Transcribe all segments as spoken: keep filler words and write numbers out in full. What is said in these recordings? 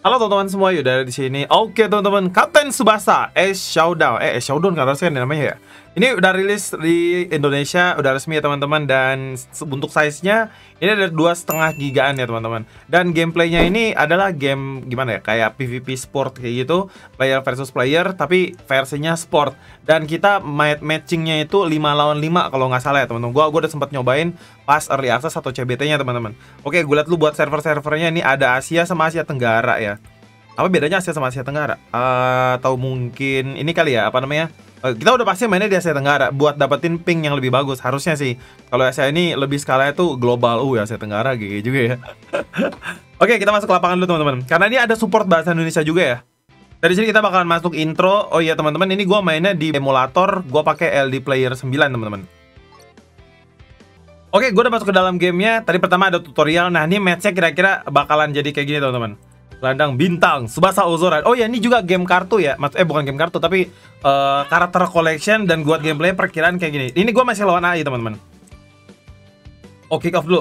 Halo teman-teman semua, Yuda di sini. Oke teman-teman, Kapten Tsubasa Ace Showdown. Eh, Ace Showdown kan harusnya namanya ya. Ini udah rilis di Indonesia, udah resmi ya teman-teman. Dan untuk size-nya ini ada dua setengah gigaan ya teman-teman. Dan gameplaynya ini adalah game gimana ya, kayak PvP sport kayak gitu, player versus player, tapi versinya sport. Dan kita matchingnya itu lima lawan lima kalau nggak salah ya teman-teman. Gua gua udah sempat nyobain pas early access atau C B T-nya teman-teman. Oke, gue liat lu buat server-servernya ini ada Asia sama Asia Tenggara ya. Apa bedanya Asia sama Asia Tenggara? Uh, atau mungkin ini kali ya, apa namanya? Uh, kita udah pasti mainnya di Asia Tenggara buat dapetin ping yang lebih bagus. Harusnya sih. Kalau Asia ini lebih skalanya tuh global. Uh, Asia Tenggara gitu juga ya. Oke, kita masuk ke lapangan dulu teman-teman. Karena ini ada support bahasa Indonesia juga ya. Dari sini kita bakalan masuk intro. Oh iya teman-teman, ini gua mainnya di emulator. Gua pakai L D Player sembilan teman-teman. Oke, gue udah masuk ke dalam gamenya. Tadi pertama ada tutorial. Nah, ini matchnya kira-kira bakalan jadi kayak gini teman-teman. Ladang bintang, Tsubasa Ozora. Oh ya, ini juga game kartu ya. Mas eh bukan game kartu tapi uh, karakter collection dan buat gameplay perkiraan kayak gini. Ini gue masih lawan A I teman-teman. Oh, kick off dulu.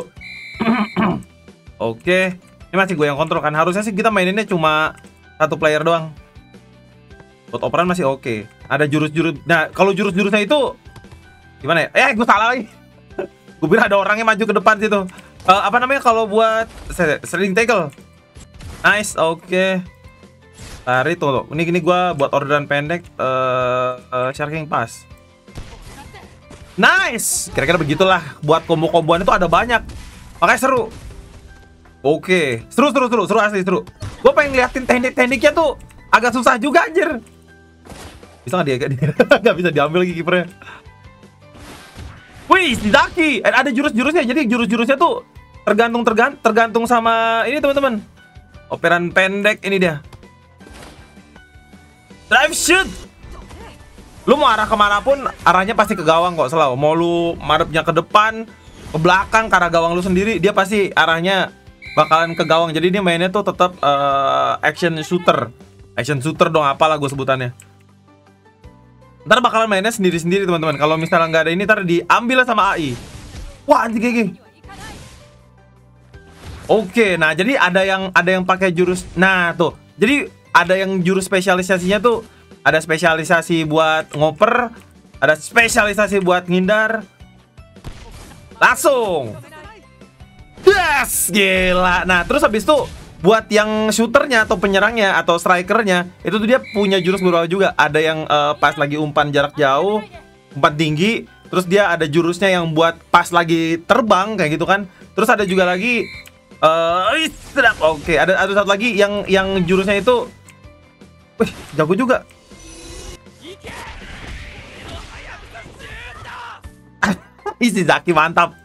Oke, ini masih gue yang kontrol kan. Harusnya sih kita maininnya cuma satu player doang. Buat operan masih oke. Ada jurus-jurus. Nah, kalau jurus-jurusnya itu gimana ya? Eh, gue salah lagi. Gue bilang ada orangnya maju ke depan situ. Uh, apa namanya kalau buat sling tackle? Nice, oke. Okay. Tarik tuh, loh. Ini gini gua buat orderan pendek. Uh, uh, Sharking Pass. Nice, kira-kira begitulah. Buat combo-komboan itu ada banyak. Makanya seru. Oke, okay. seru, seru, seru, seru asli seru. Gue pengen ngeliatin teknik-tekniknya tuh agak susah juga anjir. Bisa nggak dia? Nggak bisa diambil lagi kipernya. Wih, Zaki. Eh, ada jurus-jurusnya. Jadi jurus-jurusnya tuh tergantung tergantung tergantung sama ini teman-teman. Operan pendek ini dia. Drive shoot. Lu mau arah kemanapun, arahnya pasti ke gawang kok selalu. Mau lu madepnya ke depan, ke belakang, karena gawang lu sendiri, dia pasti arahnya bakalan ke gawang. Jadi dia mainnya tuh tetap uh, action shooter. Action shooter dong, apalah gue sebutannya. Ntar bakalan mainnya sendiri-sendiri teman-teman. Kalau misalnya nggak ada ini, ntar diambil sama A I. Wah, anjing gigi. Oke, nah jadi ada yang ada yang pakai jurus. Nah tuh, jadi ada yang jurus spesialisasinya tuh, ada spesialisasi buat ngoper, ada spesialisasi buat ngindar. Langsung. Yes, gila. Nah terus habis itu buat yang shooternya atau penyerangnya atau strikernya itu tuh dia punya jurus beberapa juga. Ada yang uh, pas lagi umpan jarak jauh, umpan tinggi. Terus dia ada jurusnya yang buat pas lagi terbang kayak gitu kan. Terus ada juga lagi Uh, sedap. Oke, ada ada satu lagi yang yang jurusnya itu, wih, jago juga. Isi Zaki mantap.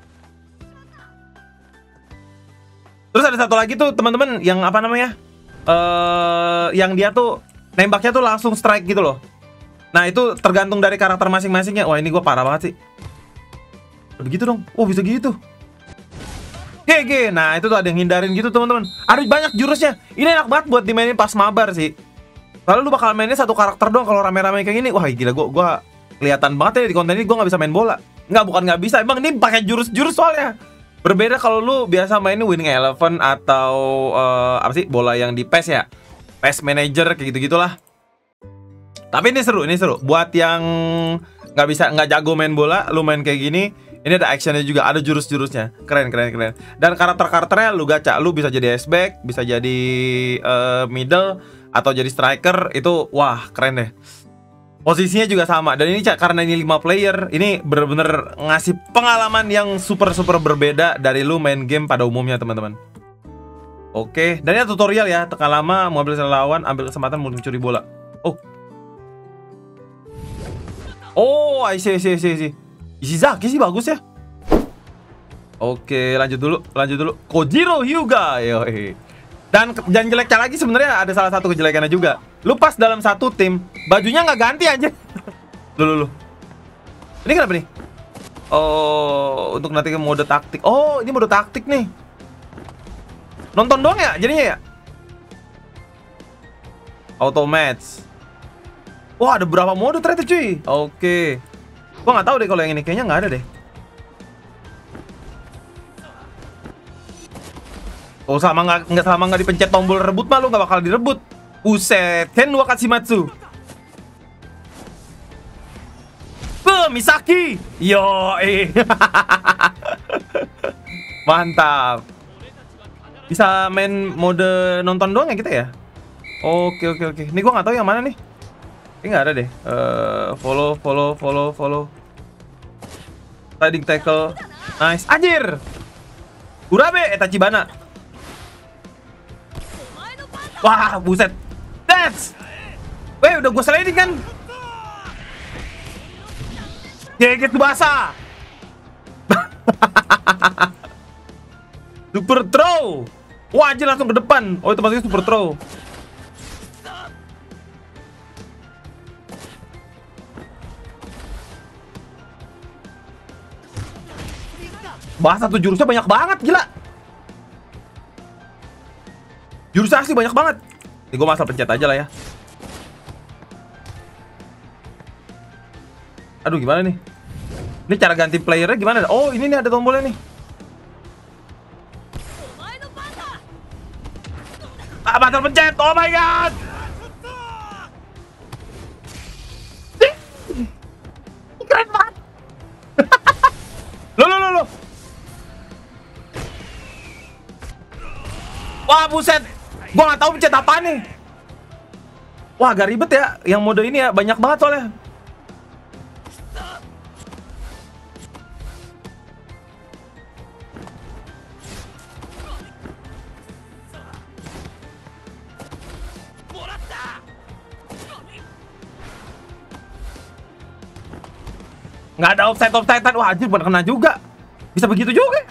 Terus ada satu lagi tuh teman-teman yang apa namanya? Uh, yang dia tuh nembaknya tuh langsung strike gitu loh. Nah itu tergantung dari karakter masing-masingnya. Wah ini gue parah banget sih. Begitu dong. Oh bisa gitu. G G, nah itu tuh ada yang hindarin gitu teman-teman. Ada banyak jurusnya. Ini enak banget buat dimainin pas mabar sih. Kalau lu bakal mainnya satu karakter doang kalau rame-rame kayak gini. Wah gila, gua gua kelihatan banget ya di konten ini gua nggak bisa main bola. Nggak, bukan nggak bisa. Emang ini pakai jurus-jurus soalnya. Berbeda kalau lu biasa mainin Winning Eleven atau uh, apa sih bola yang di P E S ya. P E S Manager kayak gitu-gitulah. Tapi ini seru, ini seru. Buat yang nggak bisa nggak jago main bola, lu main kayak gini. Ini ada actionnya juga, ada jurus-jurusnya. Keren, keren, keren. Dan karakter-karakternya lu gacha. Lu bisa jadi S-back, bisa jadi uh, middle, atau jadi striker. Itu, wah, keren deh. Posisinya juga sama. Dan ini karena ini lima player, ini bener-bener ngasih pengalaman yang super-super berbeda dari lu main game pada umumnya, teman-teman. Oke, dan ini tutorial ya. Tekan lama, mobil lawan, ambil kesempatan mencuri bola. Oh. Oh, I see, I see, I see, I see. Ishizaki sih bagus ya. Oke, lanjut dulu, lanjut dulu. Kojiro Hyuga, yoi. Dan dan jeleknya lagi sebenarnya ada salah satu kejelekannya juga. Lu pas dalam satu tim, bajunya nggak ganti aja. Lu, lu, Ini kenapa nih? Oh, untuk nanti ke mode taktik. Oh, ini mode taktik nih. Nonton doang ya jadinya ya? Auto match. Wah, ada berapa mode ternyata cuy. Oke. Gua nggak tahu deh kalau yang ini, kayaknya nggak ada deh. Oh, sama nggak nggak sama nggak dipencet tombol rebut mah lu nggak bakal direbut. Buset, Ken wa Katsimatsu. Be, Misaki. Yo, eh. Mantap. Bisa main mode nonton doang ya kita ya? Oke, oke, oke. Ini gua nggak tahu yang mana nih. Ini nggak ada deh. Uh, follow, follow, follow, follow. Sliding tackle. Nice. Anjir. Urabe, eh Tachibana. Wah, buset. That's. Weh, udah gue sliding kan? Geget basah. Super throw. Wah, anjir langsung ke depan. Oh, itu maksudnya super throw. Bahasa tuh jurusnya banyak banget, gila. Jurusnya asli banyak banget. Ini gue masal pencet aja lah ya. Aduh, gimana nih? Ini cara ganti playernya gimana? Oh, ini nih ada tombolnya nih. Ah, batal pencet. Oh my god. Keren banget. Loh, loh, loh, loh. Wah, buset. Gua nggak tahu pencet apa nih. Wah, agak ribet ya. Yang mode ini ya banyak banget soalnya. Nggak ada offside offsidean. Wah, anjir bener kena juga. Bisa begitu juga.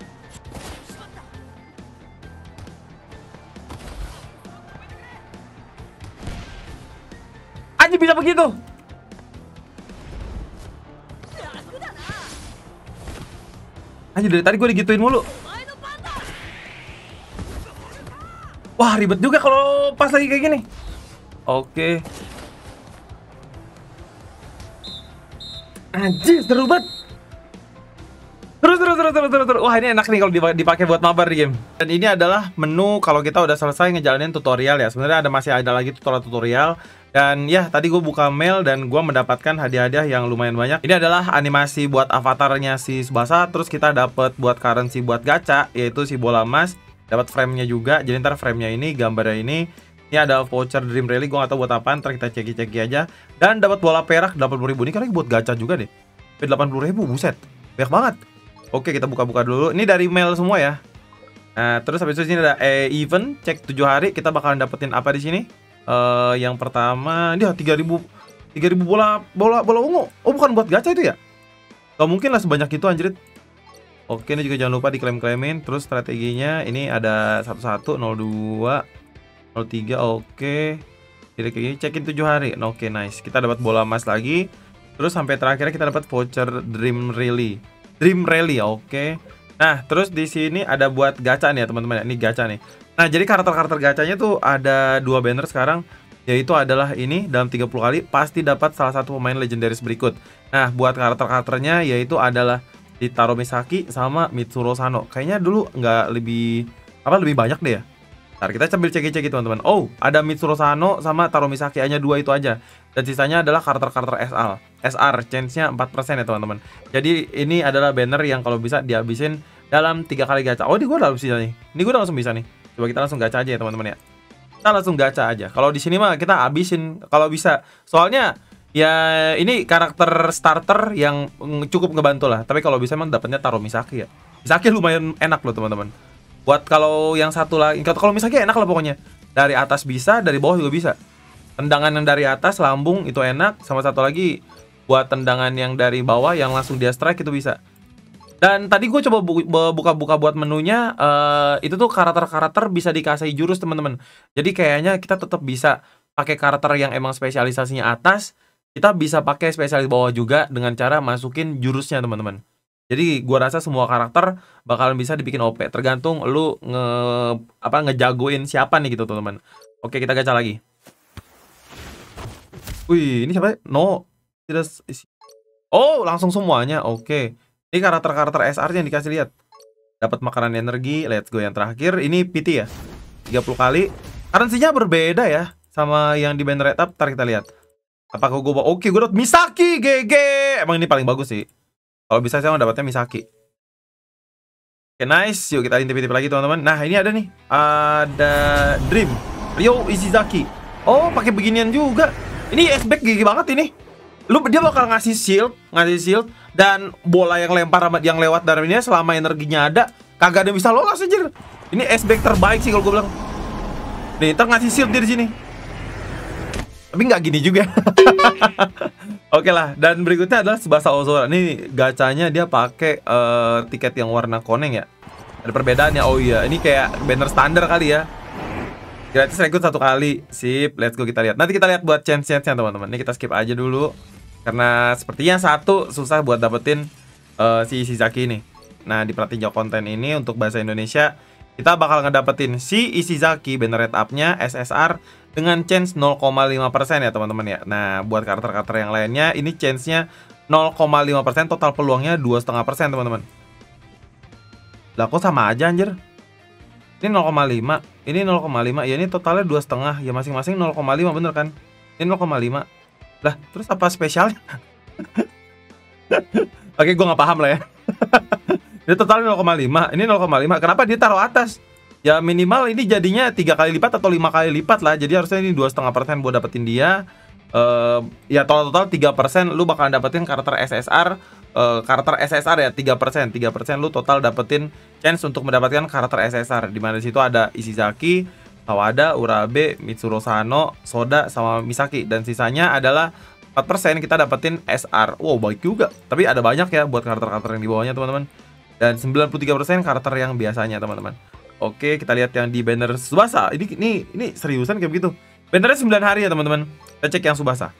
Anjir bisa begitu. Anjir dari tadi gue digituin mulu. Wah, ribet juga kalau pas lagi kayak gini. Oke. Anjir, seru banget. Terus, terus, terus, terus, terus, terus. Wah, ini enak nih kalau dipakai buat mabar di game. Dan ini adalah menu kalau kita udah selesai ngejalanin tutorial ya. Sebenarnya ada masih ada lagi tutorial-tutorial. Dan ya, tadi gue buka mail dan gue mendapatkan hadiah-hadiah yang lumayan banyak. Ini adalah animasi buat avatarnya si Tsubasa. Terus kita dapat buat currency buat gacha, yaitu si bola emas. Dapat frame-nya juga. Jadi ntar frame-nya ini, gambarnya ini. Ini ada voucher Dream Rally, gue gak tau buat apaan, ntar kita ceki-ceki aja. Dan dapat bola perak delapan puluh ribu, ini karena buat gacha juga deh. delapan puluh ribu, buset, banyak banget. Oke, kita buka-buka dulu. Ini dari mail semua ya. Nah, terus habis itu sini ada eh, event, cek tujuh hari, kita bakalan dapetin apa di sini? Uh, yang pertama, dia tiga ribu bola bola bola ungu. Oh, bukan buat gacha itu ya? Gak mungkin lah sebanyak itu anjrit. Oke, ini juga jangan lupa diklaim-klaimin. Terus strateginya ini ada satu satu nol dua nol tiga, oke. Jadi kayak gini, cekin tujuh hari. Oke, nice. Kita dapat bola emas lagi. Terus sampai terakhir kita dapat voucher Dream Rally. Dream Rally, oke. Nah, terus di sini ada buat gacha nih ya, teman-teman. Ini gacha nih. Nah, jadi karakter-karakter gachanya tuh ada dua banner sekarang, yaitu adalah ini dalam tiga puluh kali pasti dapat salah satu pemain legendaris berikut. Nah, buat karakter-karakternya yaitu adalah Hitaro Misaki sama Mitsuru Sano. Kayaknya dulu nggak lebih apa lebih banyak deh ya. Ntar kita sambil cek-cek teman-teman. Oh, ada Mitsuru Sano sama Taro Misaki, hanya dua itu aja. Dan sisanya adalah karakter-karakter S R. S R, chance-nya empat persen ya teman-teman. Jadi ini adalah banner yang kalau bisa dihabisin dalam tiga kali gacha. Oh, ini gue udah bisa nih. Ini gue udah langsung bisa nih. Coba kita langsung gacha aja ya teman-teman ya. Kita langsung gacha aja. Kalau di sini mah kita habisin kalau bisa. Soalnya ya ini karakter starter yang cukup ngebantu lah. Tapi kalau bisa emang dapatnya Taro Misaki ya. Misaki lumayan enak loh teman-teman. Buat kalau yang satu lagi, kalau Misaki enak lah pokoknya. Dari atas bisa, dari bawah juga bisa. Tendangan yang dari atas, lambung itu enak. Sama satu lagi buat tendangan yang dari bawah yang langsung dia strike itu bisa. Dan tadi gue coba buka-buka buat menunya, uh, itu tuh karakter-karakter bisa dikasih jurus teman-teman. Jadi kayaknya kita tetap bisa pakai karakter yang emang spesialisasinya atas, kita bisa pakai spesialis bawah juga dengan cara masukin jurusnya teman-teman. Jadi gue rasa semua karakter bakalan bisa dibikin O P, tergantung lu nge apa ngejagoin siapa nih gitu teman-teman. Oke, kita gacha lagi. Wih, ini siapa? No, tidak. Oh, langsung semuanya. Oke. Ini karakter-karakter S R yang dikasih lihat. Dapat makanan energi. Let's go yang terakhir. Ini P T ya. tiga puluh kali. Currency-nya berbeda ya sama yang di banner red up. Ntar kita lihat. Apakah gue bawa? Oke, gue dapat Misaki. G G. Emang ini paling bagus sih. Kalau bisa saya dapatnya Misaki. Oke, nice. Yuk kita intip-intip lagi teman-teman. Nah, ini ada nih. Ada Dream. Ryo Ishizaki. Oh, pakai beginian juga. Ini S-Back gigi banget ini. Lu dia bakal ngasih shield, ngasih shield dan bola yang lempar yang lewat dari ini selama energinya ada, kagak ada yang bisa lolos aja. Ini S-Back terbaik sih kalau gue bilang. Nih, ntar ngasih shield dia di sini. Tapi nggak gini juga. Oke lah, dan berikutnya adalah Tsubasa Ozora. Ini gacanya dia pakai uh, tiket yang warna koneng ya. Ada perbedaannya. Oh iya, ini kayak banner standar kali ya. Gratis rekrut satu kali. Sip, let's go kita lihat. Nanti kita lihat buat chance-chance-nya teman-teman. Ini kita skip aja dulu. Karena sepertinya satu susah buat dapetin uh, si Ishizaki ini. Nah, di Pratinjau konten ini untuk bahasa Indonesia kita bakal ngedapetin si Ishizaki banner red up-nya S S R dengan chance nol koma lima persen ya teman-teman ya. Nah, buat karakter-karakter yang lainnya ini chance-nya nol koma lima persen, total peluangnya dua koma lima persen teman-teman. Lah kok sama aja anjir. Ini nol koma lima, ini nol koma lima, ya ini totalnya dua koma lima, ya masing-masing nol koma lima bener kan? Ini nol koma lima. Lah, terus apa spesialnya? Oke, gue nggak paham lah ya. Ini totalnya nol koma lima, ini nol koma lima. Kenapa dia taruh atas? Ya minimal ini jadinya tiga kali lipat atau lima kali lipat lah. Jadi harusnya ini dua koma lima persen buat dapetin dia. Uh, ya total-total tiga persen lu bakalan dapetin karakter S S R. Uh, karakter S S R ya tiga persen. tiga persen lu total dapetin chance untuk mendapatkan karakter S S R. Dimana di situ ada Ishizaki, Sawada, Urabe, Mitsuru Sano, Soda, sama Misaki. Dan sisanya adalah empat persen kita dapetin S R. Wow, baik juga. Tapi ada banyak ya buat karakter-karakter yang di bawahnya teman-teman. Dan sembilan puluh tiga persen karakter yang biasanya teman-teman. Oke, kita lihat yang di banner Tsubasa. Ini ini ini seriusan kayak begitu. Bannernya sembilan hari ya teman-teman. Kita cek yang Tsubasa.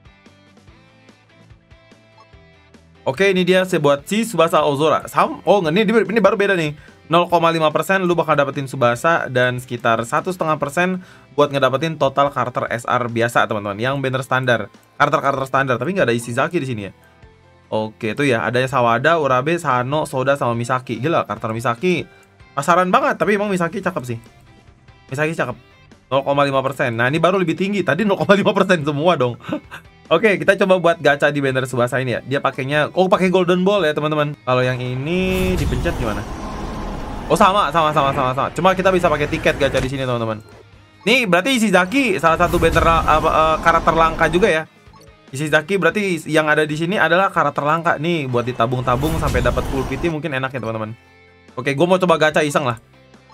Oke, ini dia saya buat si Tsubasa Ozora. Sam oh, ini ini baru beda nih. nol koma lima persen lu bakal dapetin Tsubasa dan sekitar satu koma lima persen buat ngedapetin total karakter S R biasa teman-teman. Yang banner standar. Karakter-karakter standar, tapi nggak ada Ishizaki di sini ya. Oke, itu ya. Adanya Sawada, Urabe, Sano, Soda sama Misaki. Gila, karakter Misaki pasaran banget, tapi emang Misaki cakep sih. Misaki cakep. nol koma lima persen. Nah, ini baru lebih tinggi. Tadi nol koma lima persen semua dong. Oke, kita coba buat gacha di banner Tsubasa ini ya. Dia pakainya oh pakai golden ball ya, teman-teman. Kalau yang ini dipencet gimana? Oh, sama, sama, sama, sama, sama. Cuma kita bisa pakai tiket gacha di sini, teman-teman. Nih, berarti Ishizaki salah satu banner uh, uh, karakter langka juga ya. Ishizaki berarti yang ada di sini adalah karakter langka nih buat ditabung-tabung sampai dapat full P T mungkin enak ya, teman-teman. Oke, gue mau coba gacha iseng lah.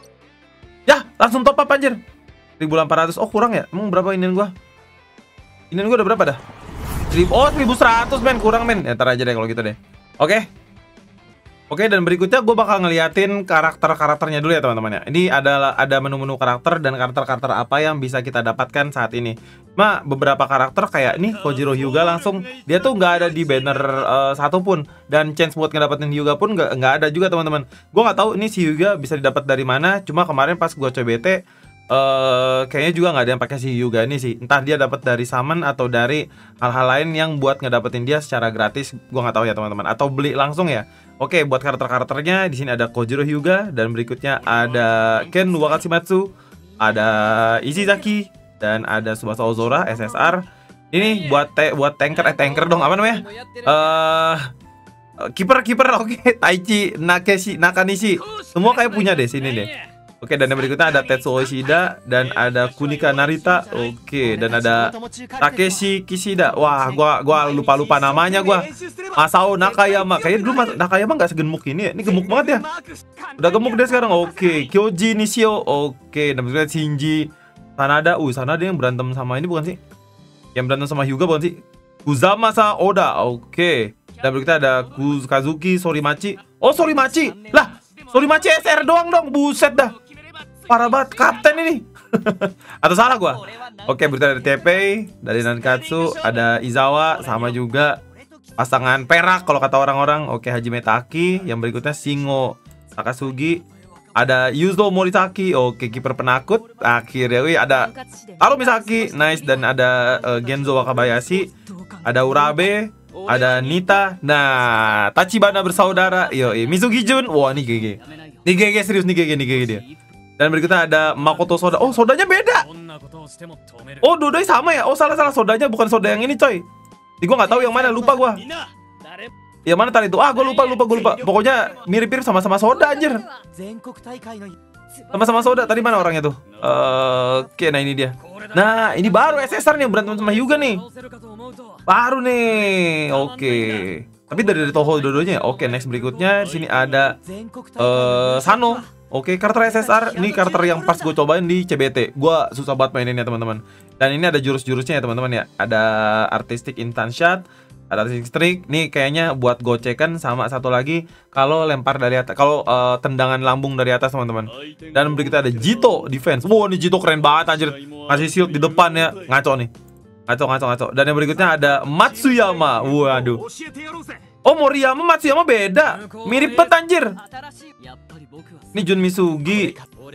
Ya, langsung top up anjir. seribu delapan ratus. Oh, kurang ya? Emang berapa inian gue? Inian gue udah berapa dah? Oh, seribu seratus men, kurang men. Ya, ntar aja deh kalau gitu deh. Oke. Oke, dan berikutnya gue bakal ngeliatin karakter-karakternya dulu ya teman-teman ya. Ini adalah ada menu-menu karakter dan karakter-karakter apa yang bisa kita dapatkan saat ini. Cuma beberapa karakter kayak nih Kojiro Hyuga langsung dia tuh nggak ada di banner uh, satupun, dan chance buat ngedapetin Hyuga pun nggak nggak ada juga teman-teman. Gue nggak tahu ini si Hyuga bisa didapat dari mana. Cuma kemarin pas gue C B T Uh, kayaknya juga nggak ada yang pakai si Hyuga ini sih. Entah dia dapat dari summon atau dari hal-hal lain yang buat ngedapetin dia secara gratis. Gue nggak tahu ya teman-teman. Atau beli langsung ya. Oke, buat karakter-karakternya di sini ada Kojiro Hyuga dan berikutnya ada Ken Wakatsumatsu, ada Ishizaki dan ada Tsubasa Ozora S S R. Ini buat te buat tanker eh tanker dong apa namanya? Eh uh, kiper kiper oke okay. Taichi Nakeshi Nakanishi. Semua kayak punya deh sini deh. Oke, dan yang berikutnya ada Tetsuo Ishida dan ada Kunika Narita. Oke, dan ada Takeshi Kishida. Wah, gua gua lupa-lupa namanya gua. Masao Nakayama. Kayaknya dulu Mas Nakayama nggak segemuk ini ya. Ini gemuk banget ya. Udah gemuk dia sekarang. Oke, Kyoji Nishio. Oke, dan berikutnya Shinji Sanada. Uh, Sanada yang berantem sama ini bukan sih? Yang berantem sama Hyuga bukan sih? Kuzamasa Oda. Oke. Dan berikutnya ada Kuz Kazuki Sorimachi. Oh, Sorimachi. Lah, Sorimachi S R doang dong. Buset dah. Parah banget, kapten ini. Atau salah gua? Oke, berita dari T P, dari Nankatsu, ada Izawa, sama juga pasangan perak kalau kata orang-orang. Oke, Hajime Taki. Yang berikutnya Shingo Takasugi. Ada Yuzo Morisaki. Oke, kiper penakut. Akhirnya, wih, ada Taro Misaki, nice. Dan ada uh, Genzo Wakabayashi. Ada Urabe. Ada Nita. Nah, Tachibana bersaudara. Yo, Mizugi Jun. Wah, ini G G. Nih G G serius nih G G nih G G dia. Dan berikutnya ada Makoto Soda. Oh, sodanya beda. Oh, dua-duanya sama ya? Oh, salah-salah, sodanya bukan soda yang ini, coy. Ini gua nggak tahu yang mana, lupa gua. Yang mana tadi itu? Ah, gua lupa, lupa, gua lupa. Pokoknya mirip-mirip sama-sama soda, anjir. Sama-sama soda. Tadi mana orangnya tuh? Uh, Oke, nah ini dia. Nah, ini baru S S R nih, berantem sama Hyuga nih. Baru nih. Oke. Tapi dari, dari Toho dua-duanya. Oke, next berikutnya sini ada uh, Sano. Oke, karakter S S R. Ini karakter yang pas gue cobain di C B T. Gue susah banget maininnya, teman-teman. Dan ini ada jurus-jurusnya ya, teman-teman ya. Ada Artistic Instant Shot, ada Artistic Streak. Nih kayaknya buat gocekan, sama satu lagi kalau lempar dari atas, kalau uh, tendangan lambung dari atas, teman-teman. Dan berikutnya ada Jito Defense. Wow, ini Jito keren banget anjir. Ngasih shield di depan ya. Ngaco nih. Ngaco, ngaco, ngaco. Dan yang berikutnya ada Matsuyama. Waduh. Oh, Moriyama, Matsuyama beda. Mirip banget anjir. Ini Jun Misugi.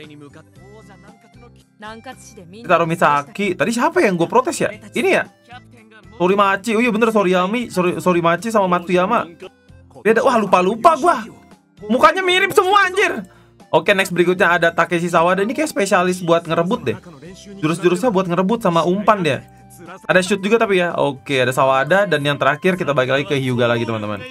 Taro Misaki. Tadi siapa yang gue protes ya? Ini ya? Sorimachi. Oh iya bener, Soriyami, Sori, Sorimachi sama Matsuyama. Beda. Wah, lupa-lupa gua. Mukanya mirip semua anjir. Oke, next berikutnya ada Takeshi Sawada. Ini kayak spesialis buat ngerebut deh. Jurus-jurusnya buat ngerebut sama umpan dia. Ada shoot juga tapi ya. Oke, ada Sawada. Dan yang terakhir kita balik lagi ke Hyuga lagi, teman-teman.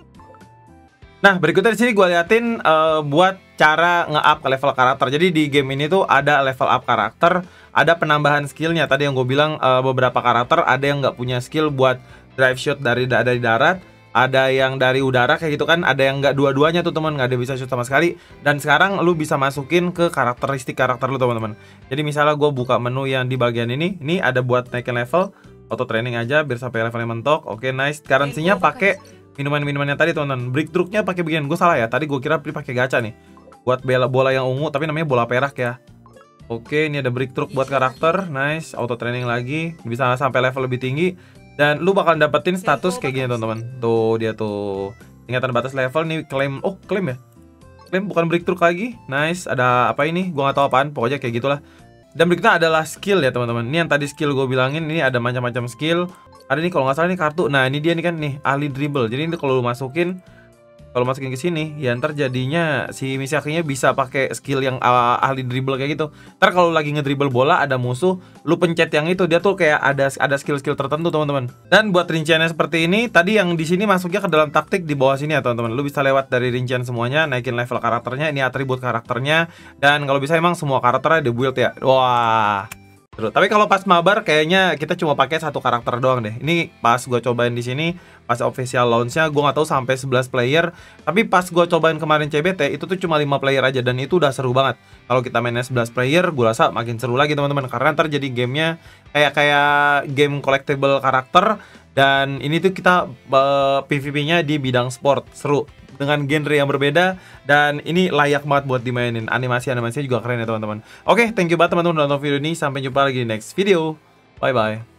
Nah, berikutnya di sini gue liatin uh, buat cara nge-up ke level karakter. Jadi di game ini tuh ada level up karakter, ada penambahan skillnya. Tadi yang gue bilang uh, beberapa karakter ada yang nggak punya skill buat drive shot dari dari darat, ada yang dari udara kayak gitu kan, ada yang nggak dua-duanya tuh teman, nggak ada bisa shoot sama sekali. Dan sekarang lu bisa masukin ke karakteristik karakter lu, teman-teman. Jadi misalnya gue buka menu yang di bagian ini, ini ada buat naikin level, auto training aja biar sampai levelnya mentok. Oke, nice. Currency-nya pakai minuman-minumannya tadi, teman-teman. Breakthrough-nya pakai begini. Gue salah ya. Tadi gue kira pakai gacha nih. Buat bola bola yang ungu, tapi namanya bola perak ya. Oke, ini ada breakthrough buat karakter. Nice. Auto training lagi. Bisa sampai level lebih tinggi. Dan lu bakal dapetin status kayak gini, teman-teman. Tuh, dia tuh. Tingkatan batas level nih, claim. Oh, claim ya? Claim bukan breakthrough lagi. Nice. Ada apa ini? Gue nggak tahu apaan. Pokoknya kayak gitulah. Dan berikutnya adalah skill ya, teman-teman. Ini yang tadi skill gue bilangin. Ini ada macam-macam skill. Ada nih kalau nggak salah nih kartu. Nah, ini dia nih kan nih, ahli dribble. Jadi ini kalau lu masukin, kalau masukin ke sini, ya ntar jadinya si Misakinya bisa pakai skill yang uh, ahli dribble kayak gitu. Ntar kalau lagi ngedribble bola ada musuh, lu pencet yang itu, dia tuh kayak ada ada skill-skill tertentu, teman-teman. Dan buat rinciannya seperti ini, tadi yang di sini masuknya ke dalam taktik di bawah sini ya, teman-teman. Lu bisa lewat dari rincian semuanya, naikin level karakternya, ini atribut karakternya, dan kalau bisa emang semua karakternya di build ya. Wah. Terus, tapi kalau pas mabar kayaknya kita cuma pakai satu karakter doang deh. Ini pas gue cobain di sini, pas official launch-nya gue nggak tahu sampai sebelas player. Tapi pas gue cobain kemarin C B T itu tuh cuma lima player aja, dan itu udah seru banget. Kalau kita mainnya sebelas player, gue rasa makin seru lagi, teman-teman, karena ntar jadi gamenya kayak kayak game collectible karakter. Dan ini tuh kita uh, P V P-nya di bidang sport, seru dengan genre yang berbeda, dan ini layak banget buat dimainin. Animasi-animasinya juga keren ya, teman-teman. Oke, thank you banget teman-teman udah nonton video ini. Sampai jumpa lagi di next video. Bye bye.